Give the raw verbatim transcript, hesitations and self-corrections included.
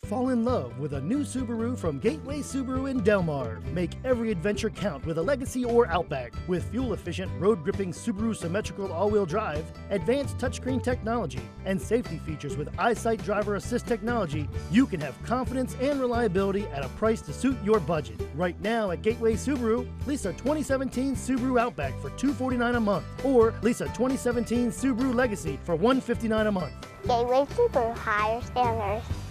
Fall in love with a new Subaru from Gateway Subaru in Del Mar. Make every adventure count with a Legacy or Outback. With fuel-efficient, road-gripping Subaru symmetrical all-wheel drive, advanced touchscreen technology, and safety features with EyeSight driver assist technology, you can have confidence and reliability at a price to suit your budget. Right now at Gateway Subaru, lease a twenty seventeen Subaru Outback for two hundred forty-nine dollars a month, or lease a twenty seventeen Subaru Legacy for one hundred fifty-nine dollars a month. Gateway Subaru, higher standards.